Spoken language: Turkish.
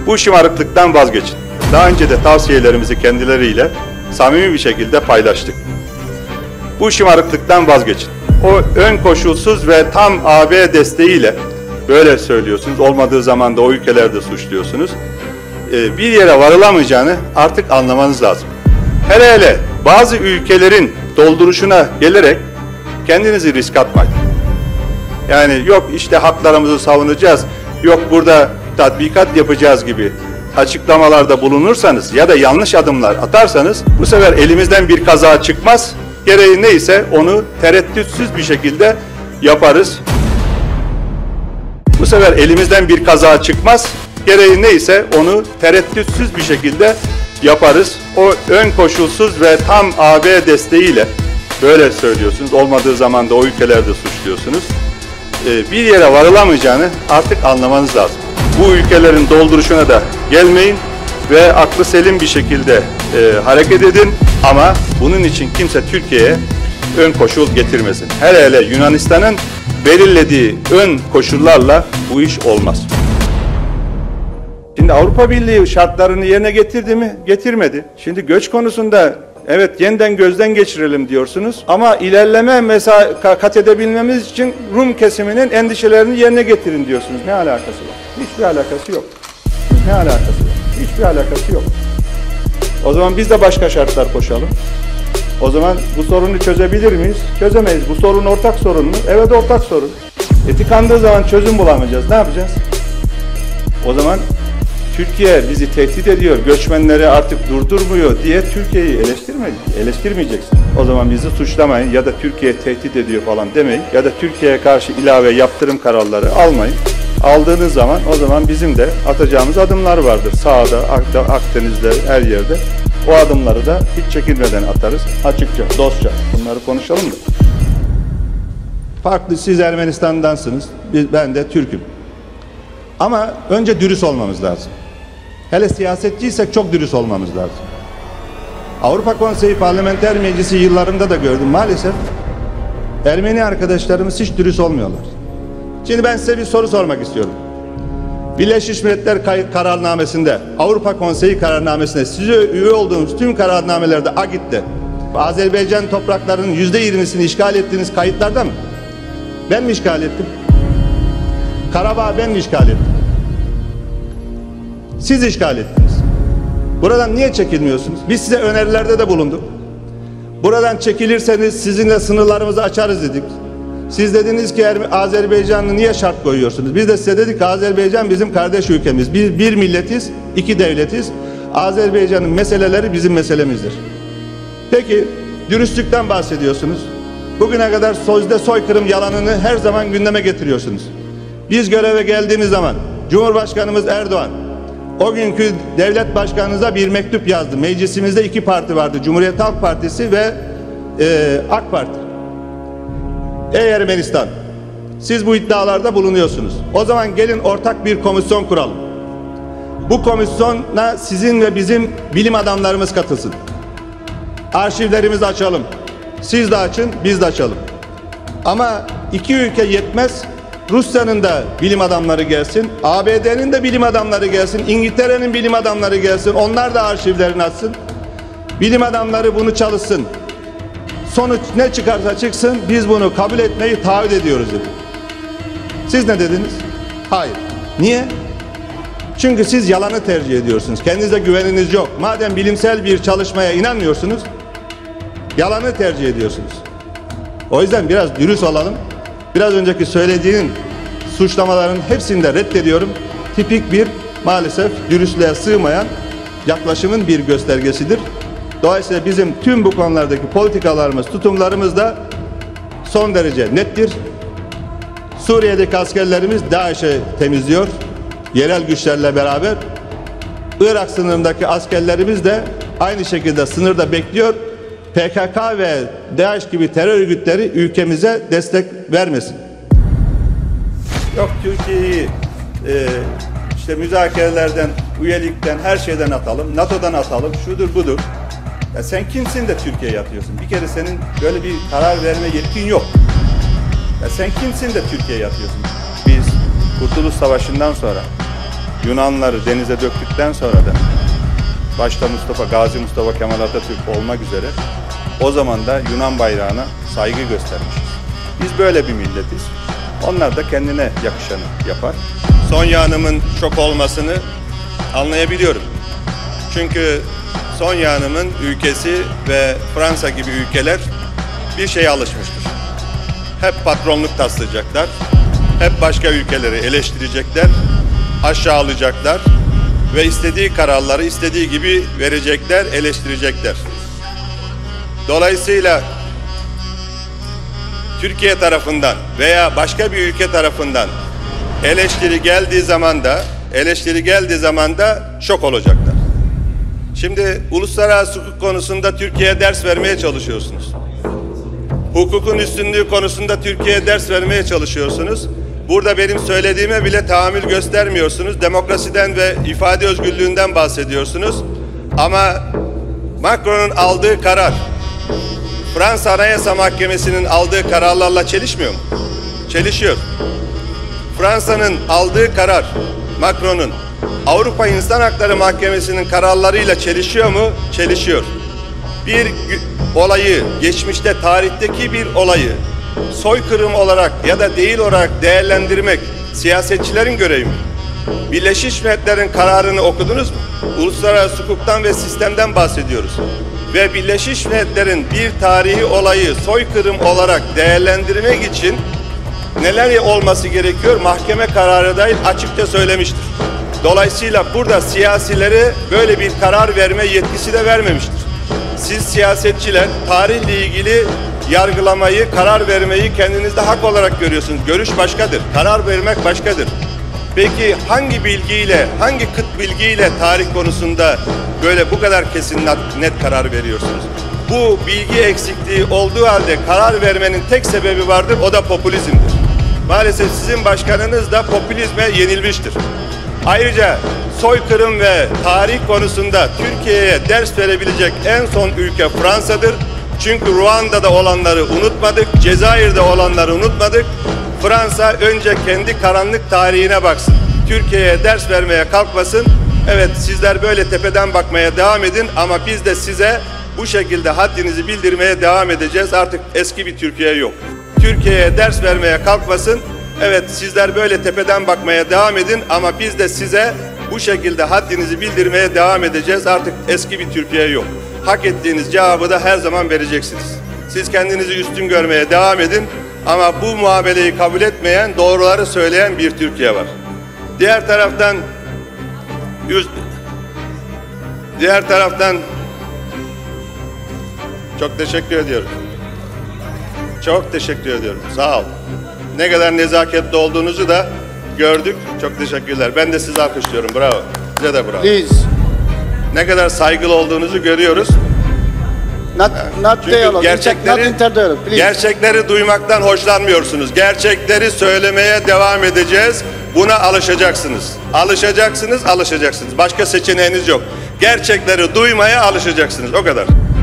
Bu şımarıklıktan vazgeçin. Daha önce de tavsiyelerimizi kendileriyle samimi bir şekilde paylaştık. Bu şımarıklıktan vazgeçin. O ön koşulsuz ve tam AB desteğiyle böyle söylüyorsunuz. Olmadığı zaman da o ülkelerde suçluyorsunuz. Bir yere varılamayacağını artık anlamanız lazım. Hele bazı ülkelerin dolduruşuna gelerek kendinizi risk atmayın. Yani yok işte haklarımızı savunacağız, yok burada tatbikat yapacağız gibi açıklamalarda bulunursanız ya da yanlış adımlar atarsanız bu sefer elimizden bir kaza çıkmaz. Gereği neyse onu tereddütsüz bir şekilde yaparız. Bu sefer elimizden bir kaza çıkmaz. Gereği neyse onu tereddütsüz bir şekilde yaparız. O ön koşulsuz ve tam AB desteğiyle böyle söylüyorsunuz. Olmadığı zaman da o ülkelerde suçluyorsunuz. Bir yere varılamayacağını artık anlamanız lazım. Bu ülkelerin dolduruşuna da gelmeyin ve aklı selim bir şekilde hareket edin. Ama bunun için kimse Türkiye'ye ön koşul getirmesin. Hele Yunanistan'ın belirlediği ön koşullarla bu iş olmaz. Şimdi Avrupa Birliği şartlarını yerine getirdi mi? Getirmedi. Şimdi göç konusunda evet yeniden gözden geçirelim diyorsunuz ama ilerleme mesela kat edebilmemiz için Rum kesiminin endişelerini yerine getirin diyorsunuz. Ne alakası var? Hiçbir alakası yok. Ne alakası var? Hiçbir alakası yok. O zaman biz de başka şartlar koşalım. O zaman bu sorunu çözebilir miyiz? Çözemeyiz. Bu sorun ortak sorun mu? Evet ortak sorun. Tıkandığı zaman çözüm bulamayacağız. Ne yapacağız? O zaman Türkiye bizi tehdit ediyor, göçmenleri artık durdurmuyor diye Türkiye'yi eleştirmeyeceksin. O zaman bizi suçlamayın ya da Türkiye tehdit ediyor falan demeyin ya da Türkiye'ye karşı ilave yaptırım kararları almayın. Aldığınız zaman o zaman bizim de atacağımız adımlar vardır. Sağda, Akdeniz'de, her yerde. O adımları da hiç çekinmeden atarız. Açıkça, dostça bunları konuşalım da. Farklı, siz Ermenistan'dansınız, ben de Türk'üm. Ama önce dürüst olmamız lazım. Hele siyasetçiysek çok dürüst olmamız lazım. Avrupa Konseyi Parlamenter Meclisi yıllarında da gördüm maalesef. Ermeni arkadaşlarımız hiç dürüst olmuyorlar. Şimdi ben size bir soru sormak istiyorum. Birleşmiş Milletler kararnamesinde, Avrupa Konseyi kararnamesinde, size üye olduğunuz tüm kararnamelerde, AGİT'te, Azerbaycan topraklarının %20'sini işgal ettiğiniz kayıtlarda mı? Ben mi işgal ettim? Karabağ ben mi işgal ettim? Siz işgal ettiniz. Buradan niye çekilmiyorsunuz? Biz size önerilerde de bulunduk. Buradan çekilirseniz sizinle sınırlarımızı açarız dedik. Siz dediniz ki Azerbaycan'ı niye şart koyuyorsunuz? Biz de size dedik ki Azerbaycan bizim kardeş ülkemiz. Biz bir milletiz, iki devletiz. Azerbaycan'ın meseleleri bizim meselemizdir. Peki dürüstlükten bahsediyorsunuz. Bugüne kadar sözde soykırım yalanını her zaman gündeme getiriyorsunuz. Biz göreve geldiğimiz zaman Cumhurbaşkanımız Erdoğan o günkü devlet başkanınıza bir mektup yazdı. Meclisimizde iki parti vardı. Cumhuriyet Halk Partisi ve AK Parti. Ey Ermenistan, siz bu iddialarda bulunuyorsunuz. O zaman gelin ortak bir komisyon kuralım. Bu komisyona sizin ve bizim bilim adamlarımız katılsın. Arşivlerimizi açalım. Siz de açın, biz de açalım. Ama iki ülke yetmez. Rusya'nın da bilim adamları gelsin, ABD'nin de bilim adamları gelsin, İngiltere'nin bilim adamları gelsin, onlar da arşivlerini açsın. Bilim adamları bunu çalışsın. Sonuç ne çıkarsa çıksın, biz bunu kabul etmeyi taahhüt ediyoruz dedi. Siz ne dediniz? Hayır. Niye? Çünkü siz yalanı tercih ediyorsunuz. Kendinize güveniniz yok. Madem bilimsel bir çalışmaya inanmıyorsunuz, yalanı tercih ediyorsunuz. O yüzden biraz dürüst olalım. Biraz önceki söylediğin suçlamaların hepsini de reddediyorum. Tipik bir maalesef dürüstlüğe sığmayan yaklaşımın bir göstergesidir. Dolayısıyla bizim tüm bu konulardaki politikalarımız, tutumlarımız da son derece nettir. Suriye'deki askerlerimiz DAEŞ'i temizliyor, yerel güçlerle beraber. Irak sınırındaki askerlerimiz de aynı şekilde sınırda bekliyor. PKK ve DAEŞ gibi terör örgütleri ülkemize destek vermesin. Yok Türkiye'yi işte müzakerelerden, üyelikten, her şeyden atalım, NATO'dan atalım, şudur budur. Ya sen kimsin de Türkiye'ye atıyorsun? Bir kere senin böyle bir karar verme yetkin yok. Ya sen kimsin de Türkiye'ye atıyorsun? Biz Kurtuluş Savaşı'ndan sonra Yunanları denize döktükten sonra da başta Gazi Mustafa Kemal Atatürk olmak üzere o zaman da Yunan bayrağına saygı göstermişiz. Biz böyle bir milletiz. Onlar da kendine yakışanı yapar. Sonya Hanım'ın şok olmasını anlayabiliyorum. Çünkü Sonya Hanım'ın ülkesi ve Fransa gibi ülkeler bir şeye alışmıştır. Hep patronluk taslayacaklar, hep başka ülkeleri eleştirecekler, aşağılayacaklar ve istediği kararları istediği gibi verecekler, eleştirecekler. Dolayısıyla Türkiye tarafından veya başka bir ülke tarafından eleştiri geldiği zaman da şok olacaklar. Şimdi uluslararası hukuk konusunda Türkiye'ye ders vermeye çalışıyorsunuz. Hukukun üstünlüğü konusunda Türkiye'ye ders vermeye çalışıyorsunuz. Burada benim söylediğime bile tahammül göstermiyorsunuz. Demokrasiden ve ifade özgürlüğünden bahsediyorsunuz. Ama Macron'un aldığı karar, Fransa Anayasa Mahkemesi'nin aldığı kararlarla çelişmiyor mu? Çelişiyor. Fransa'nın aldığı karar, Macron'un Avrupa İnsan Hakları Mahkemesi'nin kararlarıyla çelişiyor mu? Çelişiyor. Bir olayı, geçmişte tarihteki bir olayı soykırım olarak ya da değil olarak değerlendirmek siyasetçilerin görevi mi? Birleşmiş Milletler'in kararını okudunuz mu? Uluslararası hukuktan ve sistemden bahsediyoruz. Ve Birleşmiş Milletler'in bir tarihi olayı soykırım olarak değerlendirmek için neler olması gerekiyor? Mahkeme kararı dahil açıkça söylemiştir. Dolayısıyla burada siyasilere böyle bir karar verme yetkisi de vermemiştir. Siz siyasetçiler tarihle ilgili yargılamayı, karar vermeyi kendinizde hak olarak görüyorsunuz. Görüş başkadır, karar vermek başkadır. Peki hangi bilgiyle, hangi kıt bilgiyle tarih konusunda böyle bu kadar kesin net karar veriyorsunuz? Bu bilgi eksikliği olduğu halde karar vermenin tek sebebi vardır, o da popülizmdir. Maalesef sizin başkanınız da popülizme yenilmiştir. Ayrıca soykırım ve tarih konusunda Türkiye'ye ders verebilecek en son ülke Fransa'dır. Çünkü Ruanda'da olanları unutmadık, Cezayir'de olanları unutmadık. Fransa önce kendi karanlık tarihine baksın. Türkiye'ye ders vermeye kalkmasın. Evet, sizler böyle tepeden bakmaya devam edin ama biz de size bu şekilde haddinizi bildirmeye devam edeceğiz. Artık eski bir Türkiye yok. Türkiye'ye ders vermeye kalkmasın. Evet, sizler böyle tepeden bakmaya devam edin ama biz de size bu şekilde haddinizi bildirmeye devam edeceğiz. Artık eski bir Türkiye yok. Hak ettiğiniz cevabı da her zaman vereceksiniz. Siz kendinizi üstün görmeye devam edin ama bu muameleyi kabul etmeyen, doğruları söyleyen bir Türkiye var. Diğer taraftan çok teşekkür ediyorum. Çok teşekkür ediyorum. Sağ ol. Ne kadar nezaketli olduğunuzu da gördük. Çok teşekkürler. Ben de sizi alkışlıyorum. Bravo. Size de bravo. Please. Ne kadar saygılı olduğunuzu görüyoruz. Not dialogue. Not interdialogue. Please. Gerçekleri duymaktan hoşlanmıyorsunuz. Gerçekleri söylemeye devam edeceğiz. Buna alışacaksınız. Alışacaksınız. Başka seçeneğiniz yok. Gerçekleri duymaya alışacaksınız. O kadar.